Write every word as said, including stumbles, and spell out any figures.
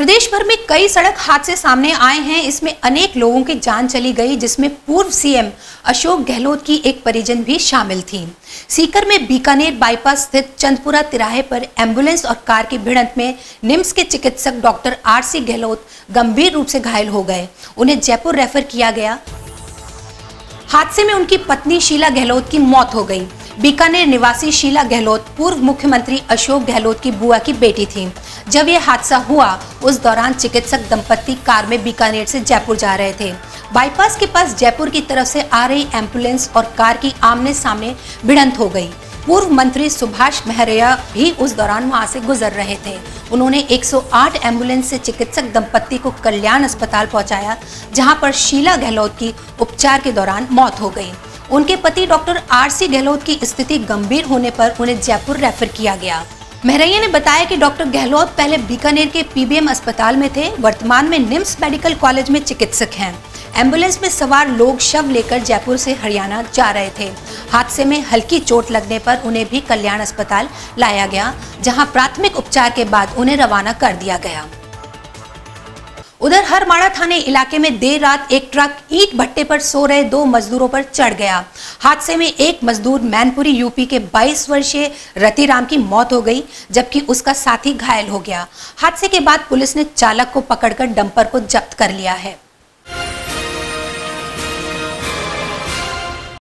प्रदेश भर में कई सड़क हादसे सामने आए हैं। इसमें अनेक लोगों की जान चली गई, जिसमें पूर्व सीएम अशोक गहलोत की एक परिजन भी शामिल थी। सीकर में बीकानेर बाईपास स्थित चंदपुरा तिराहे पर एम्बुलेंस और कार की भिड़ंत में निम्स के चिकित्सक डॉक्टर आरसी गहलोत गंभीर रूप से घायल हो गए। उन्हें जयपुर रेफर किया गया। हादसे में उनकी पत्नी शीला गहलोत की मौत हो गई। बीकानेर निवासी शीला गहलोत पूर्व मुख्यमंत्री अशोक गहलोत की बुआ की बेटी थी। जब यह हादसा हुआ, उस दौरान चिकित्सक दंपत्ति कार में बीकानेर से जयपुर जा रहे थे। बाईपास के पास जयपुर की तरफ से आ रही एम्बुलेंस और कार की आमने सामने भिड़ंत हो गई। पूर्व मंत्री सुभाष महरिया भी उस दौरान वहां से गुजर रहे थे। उन्होंने एक सौ आठ एम्बुलेंस से चिकित्सक दंपत्ति को कल्याण अस्पताल पहुंचाया, जहां पर शीला गहलोत की उपचार के दौरान मौत हो गई। उनके पति डॉक्टर आरसी गहलोत की स्थिति गंभीर होने पर उन्हें जयपुर रेफर किया गया। महरैया ने बताया कि डॉक्टर गहलोत पहले बीकानेर के पीबीएम अस्पताल में थे, वर्तमान में निम्स मेडिकल कॉलेज में चिकित्सक हैं। एम्बुलेंस में सवार लोग शव लेकर जयपुर से हरियाणा जा रहे थे। हादसे में हल्की चोट लगने पर उन्हें भी कल्याण अस्पताल लाया गया, जहां प्राथमिक उपचार के बाद उन्हें रवाना कर दिया गया। उधर हरमाड़ा थाने इलाके में देर रात एक ट्रक ईंट भट्टे पर सो रहे दो मजदूरों पर चढ़ गया। हादसे में एक मजदूर मैनपुरी यूपी के बाईस वर्षीय रतिराम की मौत हो गई, जबकि उसका साथी घायल हो गया। हादसे के बाद पुलिस ने चालक को पकड़कर डंपर को जब्त कर लिया है।